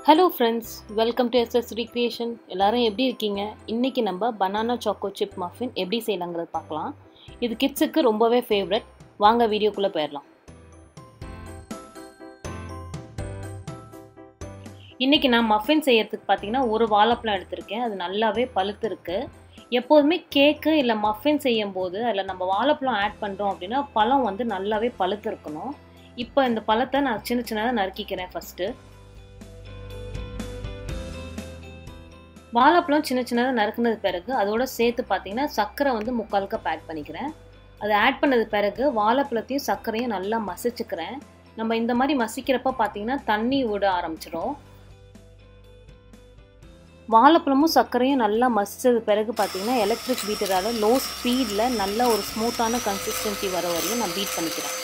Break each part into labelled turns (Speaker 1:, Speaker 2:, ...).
Speaker 1: Hello friends, welcome to SS Recreation. எல்லாரும் எப்படி இருக்கீங்க? இன்னைக்கு நம்ம banana choco chip muffin எப்படி செய்யலாம்ங்கறத பார்க்கலாம். இது கிட்ஸ்க்கு ரொம்பவே ஃபேவரட். வாங்க வீடியோக்குள்ள போயிரலாம். இன்னைக்கு நான் muffin செய்யிறதுக்கு பாத்தீங்கன்னா ஒரு வாழைப்பழம் எடுத்துர்க்கேன். அது நல்லாவே பழுத்து இருக்கு. எப்பவுமே கேக் இல்ல muffin செய்யும்போது அதுல நம்ம வாழைப்பழம் ஆட் பண்றோம் அப்படினா பழம் வந்து நல்லாவே பழுத்து இருக்கணும். இப்போ இந்த பழத்தை நான் சின்ன சின்னதா நறுக்கிக்கிறேன் ஃபர்ஸ்ட். வாழைப்பழம் சின்ன சின்னதா நறுக்குனது பிறகு அதோட சேர்த்து பாத்தீங்கன்னா சக்கரை வந்து 3/4 கப் ஆட் பண்ணிக்கிறேன். அது ஆட் பண்ணது பிறகு வாழைப்பழத்தையும் சக்கரையும் நல்லா மசிச்சுக்கிறேன். நம்ம இந்த மாதிரி மசிக்கிறப்ப பாத்தீங்கன்னா தண்ணி விட ஆரம்பிச்சிரும். வாழைப்பழமும் சக்கரையும் நல்லா மசிச்சது பிறகு பாத்தீங்கன்னா எலக்ட்ரிக் பீட்டரால லோ ஸ்பீட்ல நல்ல ஒரு ஸ்மூத்தான கன்சிஸ்டன்சி வர வரையும் நான் பீட் பண்ணிக்கிறேன்.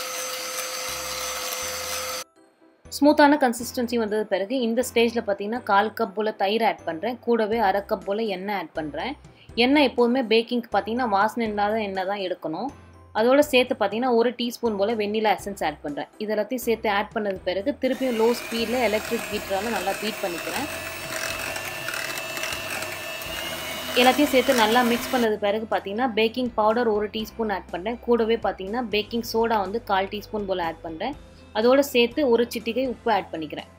Speaker 1: ஸ்மூத்தான கன்சிஸ்டன்சி வந்தது பிறகு இந்த ஸ்டேஜ்ல பாத்தீங்கன்னா 1/4 கப் போல தயிர் ஆட் பண்றேன். கூடவே 1/2 கப் போல எண்ணெய் ஆட் பண்றேன். எண்ணெய் எப்பவுமே பேக்கிங்க்கு பாத்தீங்கன்னா வாசனை இல்லாத எண்ணெய் தான் எடுக்கணும். அதோட சேர்த்து பாத்தீங்கன்னா 1 டீஸ்பூன் போல வெண்ணிலா எசன்ஸ் ஆட் பண்றேன். இதெல்லாம் சேர்த்து ஆட் பண்ணது பிறகு திருப்பியும் லோ ஸ்பீட்ல எலக்ட்ரிக் பீட்டரால நல்லா பீட் பண்ணிக்கிறேன். எல்லாத்தையும் சேர்த்து நல்லா மிக்ஸ் பண்ணது பிறகு பாத்தீங்கன்னா பேக்கிங் பவுடர் 1 டீஸ்பூன் ஆட் பண்றேன். கூடவே பாத்தீங்கன்னா பேக்கிங் சோடா வந்து 1/4 டீஸ்பூன் போல ஆட் பண்றேன். அதோட சேர்த்து ஒரு சிட்டிகை உப்பு ஆட் பண்ணிக்கிறேன்.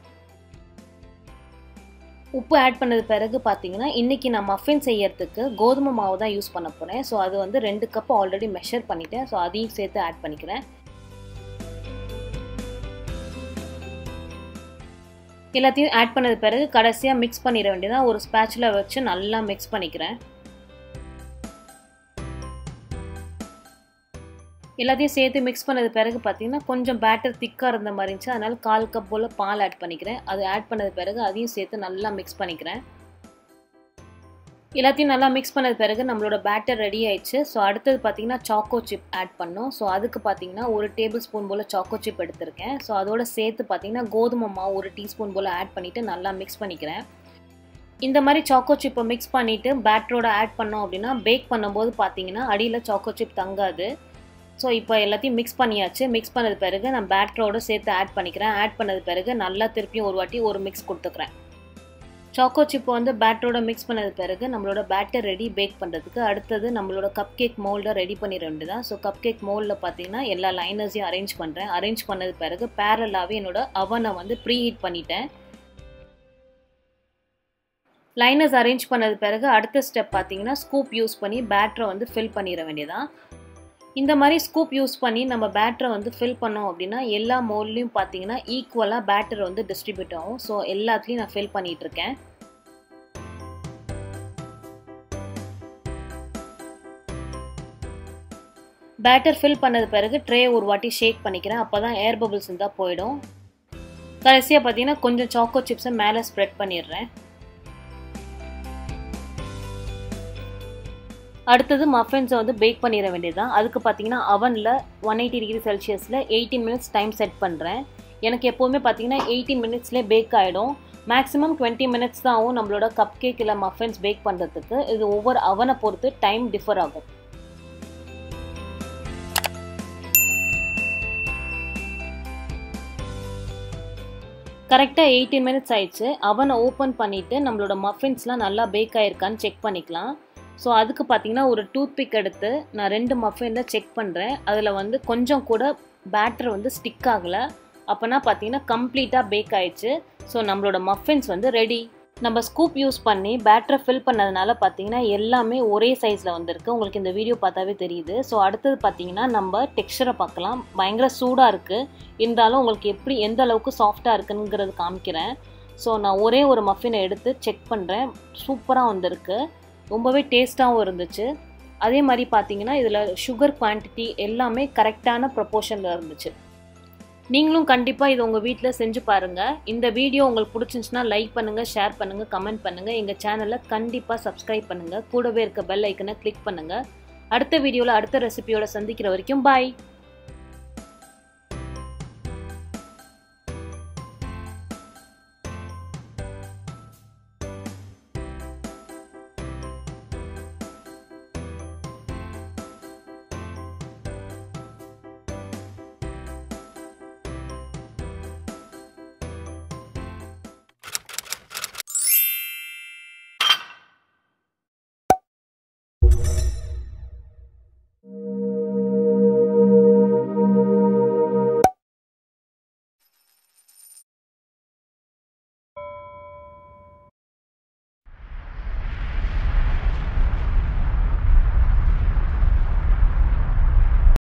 Speaker 1: உப்பு ஆட் பண்ணது பிறகு பாத்தீங்கன்னா இன்னைக்கு நான் மஃபின் செய்யறதுக்கு கோதுமை மாவு தான் யூஸ் பண்ண போறேன். சோ அது வந்து 2 கப் ஆல்ரெடி மெஷர் பண்ணிட்டேன். சோ அதையும் சேர்த்து ஆட் பண்ணிக்கிறேன். எல்லாத்தையும் ஆட் பண்ணது பிறகு கடைசியா மிக்ஸ் பண்ணிர வேண்டியதா. ஒரு ஸ்பாச்சுலா வச்சு நல்லா மிக்ஸ் பண்ணிக்கிறேன். எல்லாத்தையும் சேர்த்து மிக்ஸ் பண்ணது பிறகு பாத்தீங்கன்னா கொஞ்சம் பேட்டர் திக்கா இருந்த மாதிரி இருந்துச்சு. அதனால 1/4 கப் போல பால் ஆட் பண்ணிக்கிறேன். அது ஆட் பண்ணது பிறகு அதையும் சேர்த்து நல்லா மிக்ஸ் பண்ணிக்கிறேன். எல்லாத்தையும் நல்லா மிக்ஸ் பண்ணது பிறகு நம்மளோட பேட்டர் ரெடி ஆயிடுச்சு. ஸோ அடுத்தது பாத்தீங்கன்னா சாக்கோ சிப் ஆட் பண்ணோம். ஸோ அதுக்கு பாத்தீங்கன்னா 1 டேபிள் ஸ்பூன் போல சாக்கோ சிப் எடுத்திருக்கேன். ஸோ அதோட சேர்த்து பாத்தீங்கன்னா கோதுமை மாவு 1 டீஸ்பூன் போல ஆட் பண்ணிட்டு நல்லா மிக்ஸ் பண்ணிக்கிறேன். இந்த மாதிரி சாக்கோ சிப்பை மிக்ஸ் பண்ணிட்டு பேட்டரோட ஆட் பண்ணோம் அப்படின்னா பேக் பண்ணும்போது பாத்தீங்கன்னா அடியில் சாக்கோ சிப் தங்காது. ஸோ இப்போ எல்லாத்தையும் மிக்ஸ் பண்ணியாச்சு. மிக்ஸ் பண்ணது பிறகு நான் பேட்டரோட சேர்த்து ஆட் பண்ணிக்கிறேன். ஆட் பண்ணது பிறகு நல்லா திருப்பியும் ஒரு வாட்டி ஒரு மிக்ஸ் கொடுத்துக்கிறேன். சாக்கோ சிப்பை வந்து பேட்டரோட மிக்ஸ் பண்ணது பிறகு நம்மளோட பேட்டர் ரெடி பேக் பண்ணுறதுக்கு. அடுத்தது நம்மளோட கப் கேக் மோல்டை ரெடி பண்ணிட வேண்டியதான். ஸோ கப் கேக் மோல்டில் பார்த்தீங்கன்னா எல்லா லைனர்ஸையும் அரேஞ்ச் பண்ணுறேன். அரேஞ்ச் பண்ணது பிறகு பேரலாகவே என்னோட அவனை வந்து ப்ரீ ஹீட் பண்ணிட்டேன். லைனர்ஸ் அரேஞ்ச் பண்ணது பிறகு அடுத்த ஸ்டெப் பார்த்தீங்கன்னா ஸ்கூப் யூஸ் பண்ணி பேட்டரை வந்து ஃபில் பண்ணிட வேண்டியதான். இந்த மாதிரி ஸ்கூப் யூஸ் பண்ணி நம்ம பேட்டரை வந்து ஃபில் பண்ணோம் அப்படின்னா எல்லா மோல்ட்லையும் பார்த்தீங்கன்னா ஈக்குவலாக பேட்டர் வந்து டிஸ்ட்ரிபியூட் ஆகும். ஸோ எல்லாத்துலேயும் நான் ஃபில் பண்ணிட்டு இருக்கேன். பேட்டர் ஃபில் பண்ணது பிறகு ட்ரே ஒரு வாட்டி ஷேக் பண்ணிக்கிறேன். அப்போ தான் ஏர் பபிள்ஸ் இருந்தால் போயிடும். கடைசியாக பார்த்தீங்கன்னா கொஞ்சம் சாக்கோ சிப்ஸை மேலே ஸ்ப்ரெட் பண்ணிடுறேன். அடுத்தது மஃபின்ஸை வந்து பேக் பண்ணிட வேண்டியதுதான். அதுக்கு பார்த்தீங்கன்னா அவனில் 180 டிகிரி செல்சியஸில் 18 மினிட்ஸ் டைம் செட் பண்ணுறேன். எனக்கு எப்போவுமே பார்த்தீங்கன்னா 18 மினிட்ஸ்லேயே பேக் ஆகிடும். மேக்ஸிமம் 20 மினிட்ஸ் தான் ஆகும் நம்மளோட கப் கேக் இல்லை மஃபின்ஸ் பேக் பண்ணுறதுக்கு. இது ஒவ்வொரு அவனை பொறுத்து டைம் டிஃபர் ஆகும். கரெக்டாக 18 மினிட்ஸ் ஆயிடுச்சு. அவனை ஓப்பன் பண்ணிவிட்டு நம்மளோட மஃபின்ஸ்லாம் நல்லா பேக் ஆகிருக்கான்னு செக் பண்ணிக்கலாம். ஸோ அதுக்கு பார்த்தீங்கன்னா ஒரு டூத் பிக் எடுத்து நான் 2 மஃபினில் செக் பண்ணுறேன். அதில் வந்து கொஞ்சம் கூட பேட்டர் வந்து ஸ்டிக் ஆகலை. அப்போனா பார்த்தீங்கன்னா கம்ப்ளீட்டாக பேக் ஆயிடுச்சு. ஸோ நம்மளோட மஃபின்ஸ் வந்து ரெடி. நம்ம ஸ்கூப் யூஸ் பண்ணி பேட்டரை ஃபில் பண்ணதுனால பார்த்தீங்கன்னா எல்லாமே ஒரே சைஸில் வந்திருக்கு. உங்களுக்கு இந்த வீடியோ பார்த்தாவே தெரியுது. ஸோ அடுத்தது பார்த்தீங்கன்னா நம்ம டெக்ஸ்சரை பார்க்கலாம். பயங்கர சூடாக இருக்குது. இருந்தாலும் உங்களுக்கு எப்படி எந்த அளவுக்கு சாஃப்டாக இருக்குங்கிறது காமிக்கிறேன். ஸோ நான் ஒரே ஒரு மஃபினை எடுத்து செக் பண்ணுறேன். சூப்பராக வந்திருக்கு. ரொம்பவே டேஸ்ட்டாகவும் இருந்துச்சு. அதே மாதிரி பார்த்தீங்கன்னா இதில் சுகர் குவான்டிட்டி எல்லாமே கரெக்டான ப்ரொப்போர்ஷனில் இருந்துச்சு. நீங்களும் கண்டிப்பாக இதை உங்கள் வீட்டில் செஞ்சு பாருங்கள். இந்த வீடியோ உங்களுக்கு பிடிச்சிருந்துச்சுன்னா லைக் பண்ணுங்கள், ஷேர் பண்ணுங்கள், கமெண்ட் பண்ணுங்கள். எங்கள் சேனலை கண்டிப்பாக சப்ஸ்கிரைப் பண்ணுங்கள். கூடவே இருக்க பெல் ஐக்கனை கிளிக் பண்ணுங்கள். அடுத்த வீடியோவில் அடுத்த ரெசிபியோட சந்திக்கிற வரைக்கும் பாய்.